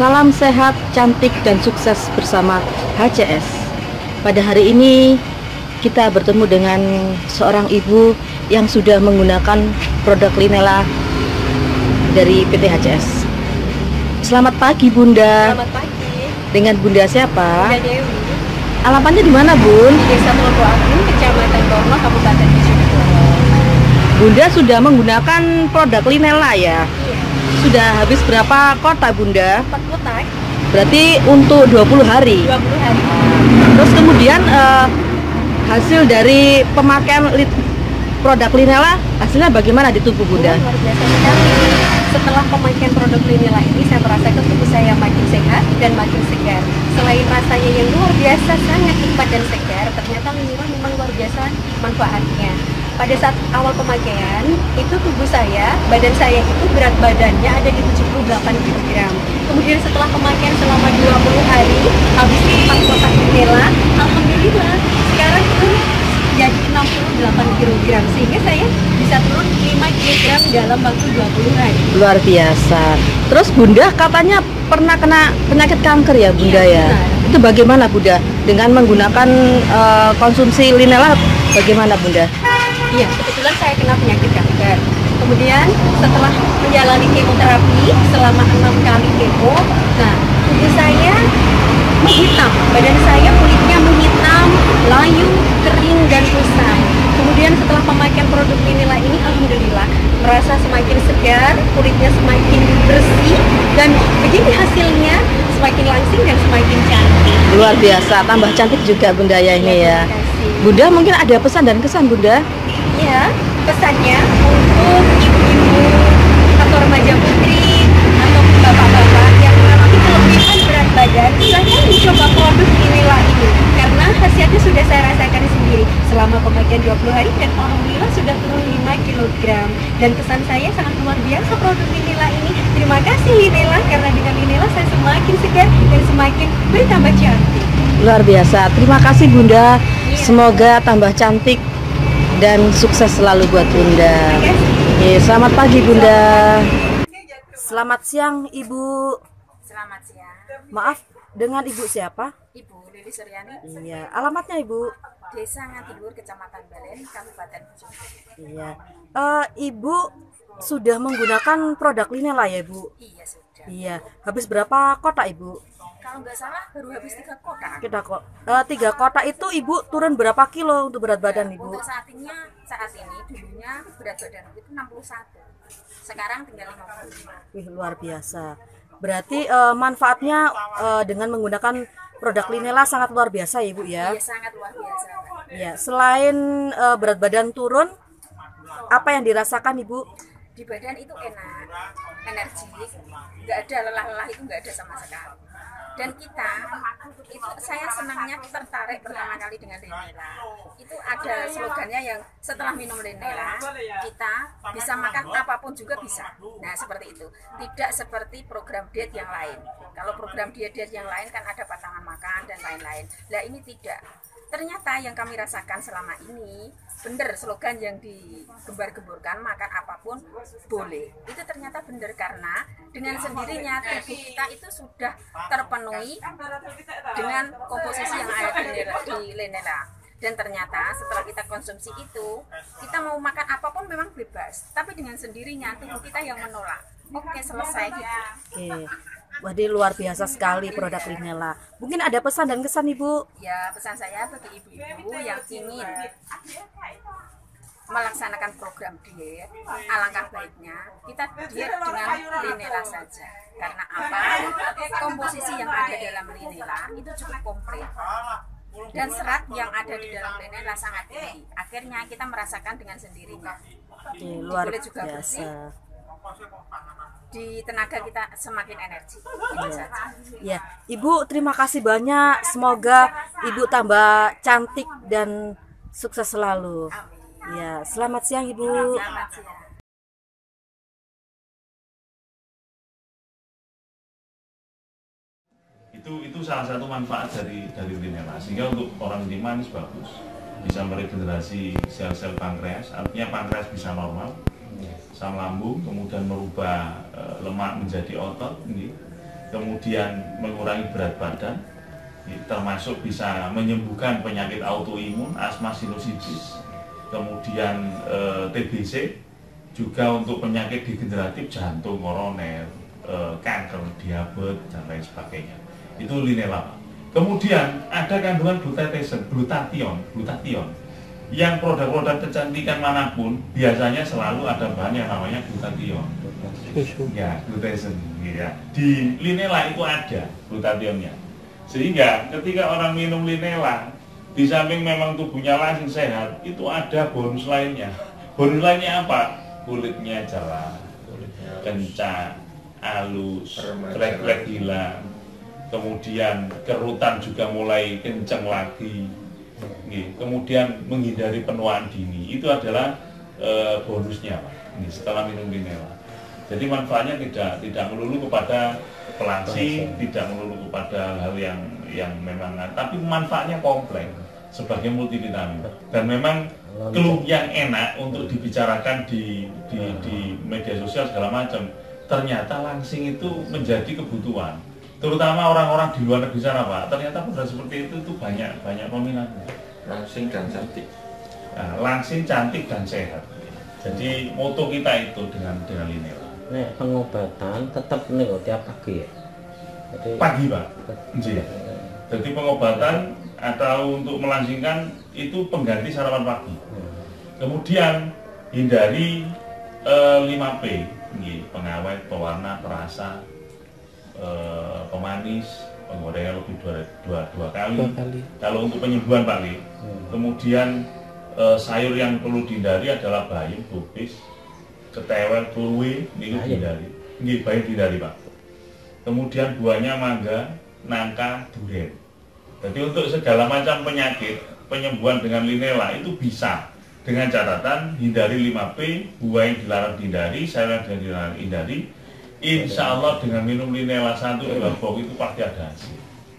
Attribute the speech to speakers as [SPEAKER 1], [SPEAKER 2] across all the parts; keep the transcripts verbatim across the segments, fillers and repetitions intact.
[SPEAKER 1] Salam sehat, cantik, dan sukses bersama H C S. Pada hari ini kita bertemu dengan seorang ibu yang sudah menggunakan produk Linela dari P T H C S. Selamat pagi Bunda.
[SPEAKER 2] Selamat pagi.
[SPEAKER 1] Dengan Bunda siapa?
[SPEAKER 2] Bunda Dewi.
[SPEAKER 1] Alamatnya di mana, Bun?
[SPEAKER 2] Di Desa Telogoagung, Kecamatan Borno, Kabupaten Bojonegoro.
[SPEAKER 1] Bunda sudah menggunakan produk Linela ya?
[SPEAKER 2] Iya.
[SPEAKER 1] Sudah habis berapa kotak Bunda?
[SPEAKER 2] Empat kotak.
[SPEAKER 1] Berarti untuk dua puluh hari.
[SPEAKER 2] dua puluh hari.
[SPEAKER 1] Terus kemudian eh, hasil dari pemakaian li produk Linela, hasilnya bagaimana di tubuh Bunda?
[SPEAKER 2] Oh, luar biasa sekali. Setelah pemakaian produk Linela ini, saya merasakan tubuh saya makin sehat dan makin segar. Selain rasanya yang luar biasa, sangat nikmat dan segar, ternyata Linela memang luar biasa manfaatnya. Pada saat awal pemakaian, itu tubuh saya, badan saya itu berat badannya ada di tujuh puluh delapan kilogram. Kemudian setelah pemakaian selama dua puluh hari, habis empat kotak Linela, alhamdulillah sekarang turun jadi enam puluh delapan kilogram, sehingga saya bisa turun lima kilogram dalam waktu dua puluh hari.
[SPEAKER 1] Luar biasa. Terus Bunda katanya pernah kena penyakit kanker ya Bunda ya?
[SPEAKER 2] Benar.
[SPEAKER 1] Itu bagaimana Bunda? Dengan menggunakan uh, konsumsi Linela bagaimana Bunda?
[SPEAKER 2] Iya, kebetulan saya kena penyakit kanker. Kemudian setelah menjalani kemoterapi selama enam kali kemo, nah tubuh saya menghitam, badan saya kulitnya menghitam, layu, kering dan kusam. Kemudian setelah pemakaian produk Linela ini, alhamdulillah merasa semakin segar, kulitnya semakin bersih, dan begini hasilnya, semakin langsing dan semakin cantik.
[SPEAKER 1] Luar biasa, tambah cantik juga Bunda ya ini ya.
[SPEAKER 2] Terima kasih.
[SPEAKER 1] Bunda mungkin ada pesan dan kesan Bunda?
[SPEAKER 2] Ya, pesannya untuk ibu-ibu atau remaja putri atau bapak-bapak yang mengalami kelebihan berat badan, silahkan mencoba produk Linela ini karena khasiatnya sudah saya rasakan sendiri selama pemakaian dua puluh hari dan alhamdulillah sudah turun lima kilogram. Dan kesan saya sangat luar biasa produk Linela ini. Terima kasih Linela, karena dengan Linela saya semakin segar dan semakin bertambah cantik.
[SPEAKER 1] Luar biasa. Terima kasih Bunda. Semoga tambah cantik dan sukses selalu buat Bunda. Oke, selamat pagi Bunda. Selamat siang Ibu.
[SPEAKER 2] Selamat siang.
[SPEAKER 1] Maaf, dengan Ibu siapa?
[SPEAKER 2] Ibu Lili Suryani.
[SPEAKER 1] Iya, alamatnya Ibu.
[SPEAKER 2] Desa Ngatiluhur, Kecamatan Balen, Kabupaten Bojonegoro.
[SPEAKER 1] Iya. Eh, Ibu sudah menggunakan produk Linela ya, Bu?
[SPEAKER 2] Iya sudah.
[SPEAKER 1] Iya. Habis berapa kotak, Ibu?
[SPEAKER 2] Kalau nggak salah baru habis tiga kotak.
[SPEAKER 1] Kita kok eh, tiga kotak itu Ibu turun berapa kilo untuk berat badan Ibu?
[SPEAKER 2] Untuk saat ini, saat ini dulunya berat badan itu enam puluh satu. Sekarang tinggal lima puluh lima.
[SPEAKER 1] Wih, luar biasa. Berarti eh, manfaatnya eh, dengan menggunakan produk Linela sangat luar biasa ya, Ibu ya?
[SPEAKER 2] Iya sangat luar biasa.
[SPEAKER 1] Iya. Selain eh, berat badan turun, apa yang dirasakan Ibu?
[SPEAKER 2] Di badan itu enak, energi, nggak ada lelah-lelah itu nggak ada sama sekali. Dan kita, itu saya senangnya tertarik pertama kali dengan Linela. Itu ada slogannya yang setelah minum Linela, kita bisa makan apapun juga bisa. Nah seperti itu, tidak seperti program diet yang lain. Kalau program diet-diet yang lain kan ada batangan makan dan lain-lain. Nah ini tidak. Ternyata yang kami rasakan selama ini, benar slogan yang digembar-gemburkan makan apapun boleh. Itu ternyata benar karena dengan sendirinya tubuh kita itu sudah terpenuhi dengan komposisi yang ada di Linela. Dan ternyata setelah kita konsumsi itu, kita mau makan apapun memang bebas. Tapi dengan sendirinya tubuh kita yang menolak. Oke selesai gitu.
[SPEAKER 1] Oke. Wah, ini luar biasa sekali produk Linela. Mungkin ada pesan dan kesan Ibu?
[SPEAKER 2] Ya pesan saya bagi ibu-ibu yang ingin melaksanakan program diet, alangkah baiknya kita diet dengan Linela saja. Karena apa? Komposisi yang ada dalam Linela itu cukup komplit. Dan serat yang ada di dalam Linela sangat tinggi. Akhirnya kita merasakan dengan sendirinya.
[SPEAKER 1] Oke, luar
[SPEAKER 2] Kulit juga
[SPEAKER 1] biasa.
[SPEAKER 2] bersih. Di tenaga kita semakin energi. Itu
[SPEAKER 1] Iya.
[SPEAKER 2] saja.
[SPEAKER 1] Ya, Ibu terima kasih banyak. Semoga Ibu tambah cantik dan sukses selalu.
[SPEAKER 2] Amin.
[SPEAKER 1] Ya, selamat siang Ibu.
[SPEAKER 2] Selamat siang.
[SPEAKER 3] itu itu salah satu manfaat dari dari Linela, sehingga untuk orang ini manis bagus, bisa meregenerasi sel-sel pankreas, artinya pankreas bisa normal, asam lambung, kemudian merubah e, lemak menjadi otot, ini kemudian mengurangi berat badan, termasuk bisa menyembuhkan penyakit autoimun, asma sinusitis, kemudian e, T B C, juga untuk penyakit degeneratif jantung, koroner, e, kanker, diabetes dan lain sebagainya. Itu Linela. Kemudian ada kandungan glutathione, glutathione, glutathione. Yang produk-produk kecantikan manapun biasanya selalu ada bahan yang namanya glutathione. Ya, glutathione. Ya. Di Linela itu ada glutathione-nya. Sehingga ketika orang minum Linela, di samping memang tubuhnya langsung sehat, itu ada bonus lainnya. Bonus lainnya apa? Kulitnya cerah, kencang, halus, flek-flek hilang, kemudian kerutan juga mulai kencang lagi, kemudian menghindari penuaan dini. Itu adalah e, bonusnya, Pak, setelah minum Linela. Jadi manfaatnya tidak tidak melulu kepada pelangsing, tidak melulu kepada hal yang yang memang, tapi manfaatnya kompleks sebagai multivitamin. Dan memang keluh yang enak untuk dibicarakan di, di di media sosial segala macam, ternyata langsing itu menjadi kebutuhan. Terutama orang-orang di luar negeri sana, Pak. Ternyata produk seperti itu itu banyak banyak peminatnya.
[SPEAKER 4] Langsing dan cantik.
[SPEAKER 3] Nah, langsing, cantik dan sehat. Jadi moto kita itu dengan dengan Linela.
[SPEAKER 5] Nek pengobatan tetap nih kok tiap pagi ya. Jadi,
[SPEAKER 3] pagi, Pak. Jadi, jadi pengobatan atau untuk melangsingkan itu pengganti sarapan pagi. Kemudian hindari eh, lima P, pengawet, pewarna, perasa, eh, pemanis, penggorengan lebih dua, dua, dua, kali. dua kali. Kalau untuk penyembuhan Pak Li. Hmm. Kemudian eh, sayur yang perlu dihindari adalah bayam, kubis, ketewel, turwe, ini dihindari. Ini bayam dihindari, Pak. Kemudian buahnya mangga, nangka, durian. Jadi untuk segala macam penyakit, penyembuhan dengan Linela itu bisa. Dengan catatan hindari lima P, buah yang dilarang dihindari, sayur yang dilarang dihindari. Insya Allah dengan minum Linela satu dua box itu pasti ada hasil.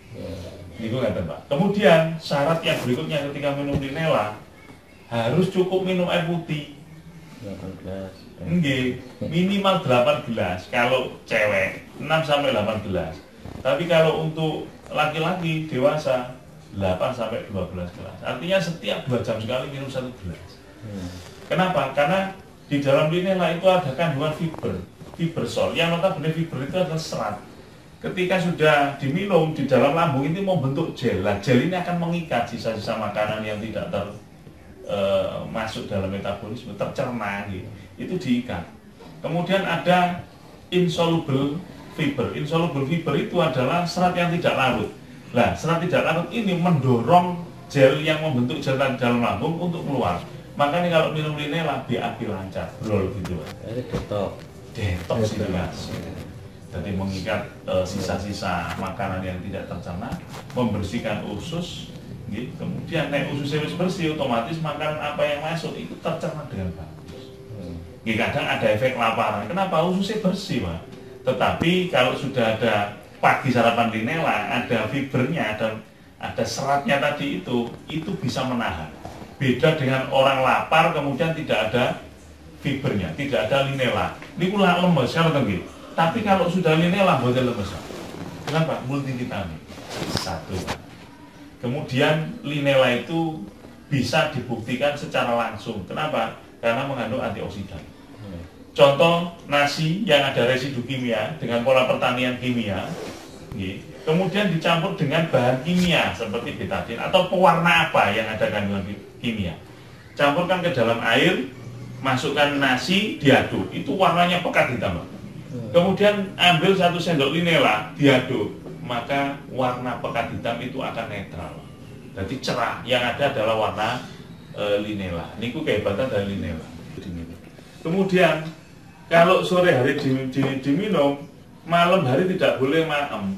[SPEAKER 3] Itu nggak Pak. Kemudian syarat yang berikutnya ketika minum Linela harus cukup minum air putih.
[SPEAKER 5] delapan belas.
[SPEAKER 3] Nggih, minimal delapan gelas kalau cewek, enam sampai delapan gelas. Tapi kalau untuk laki-laki dewasa delapan sampai dua belas gelas. Artinya setiap dua jam sekali minum satu gelas. Hmm. Kenapa? Karena di dalam Linela itu ada kandungan fiber, fiber sol. Yang notabene fiber itu adalah serat. Ketika sudah diminum di dalam lambung itu membentuk gel. Nah, gel ini akan mengikat sisa-sisa makanan yang tidak ter e, masuk dalam metabolisme, tercerna gitu. Itu diikat. Kemudian ada insoluble fiber. Insoluble fiber itu adalah serat yang tidak larut. Nah, serat tidak larut ini mendorong gel yang membentuk gel dalam lambung untuk keluar. Makanya kalau minum Linela B A B lancar, brol gitu.
[SPEAKER 5] Jadi detox.
[SPEAKER 3] Detox jelas. Jadi mengikat sisa-sisa e, makanan yang tidak tercerna, membersihkan usus, gitu. Kemudian naik ususnya bersih, otomatis makanan apa yang masuk itu tercerna dengan bagus. Hmm. Kadang ada efek laparan. Kenapa? Ususnya bersih, Pak. Tetapi kalau sudah ada pagi sarapan Linela, ada fibernya, ada ada seratnya tadi itu, itu bisa menahan. Beda dengan orang lapar kemudian tidak ada fibernya, tidak ada Linela. Ini pula lemes, kalau gitu. Tapi kalau sudah Linela buatnya lemes. Kenapa? Multivitamin. Satu. Kemudian Linela itu bisa dibuktikan secara langsung. Kenapa? Karena mengandung antioksidan. Contoh nasi yang ada residu kimia dengan pola pertanian kimia, kemudian dicampur dengan bahan kimia seperti betadin atau pewarna apa yang ada kandungan kimia. Campurkan ke dalam air, masukkan nasi, diaduk. Itu warnanya pekat hitam. Kemudian ambil satu sendok Linela, diaduk. Maka warna pekat hitam itu akan netral. Jadi cerah. Yang ada adalah warna e, Linela. Ini kehebatan dari Linela. Kemudian kalau sore hari diminum, malam hari tidak boleh maem.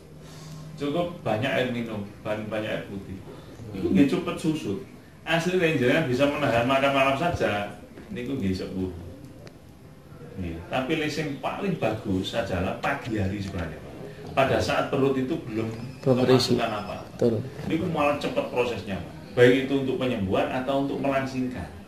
[SPEAKER 3] Cukup banyak air minum, banyak air putih. Itu nggih cepet susut. Asli renjenengan bisa menahan makan malam saja. Niku nggih sepuh. Nggih, tapi yang paling bagus adalah pagi hari sebenarnya, Pak. Pada saat perut itu belum kemasukan apa. Betul. Niku malah cepat prosesnya, Pak. Baik itu untuk penyembuhan atau untuk melangsingkan.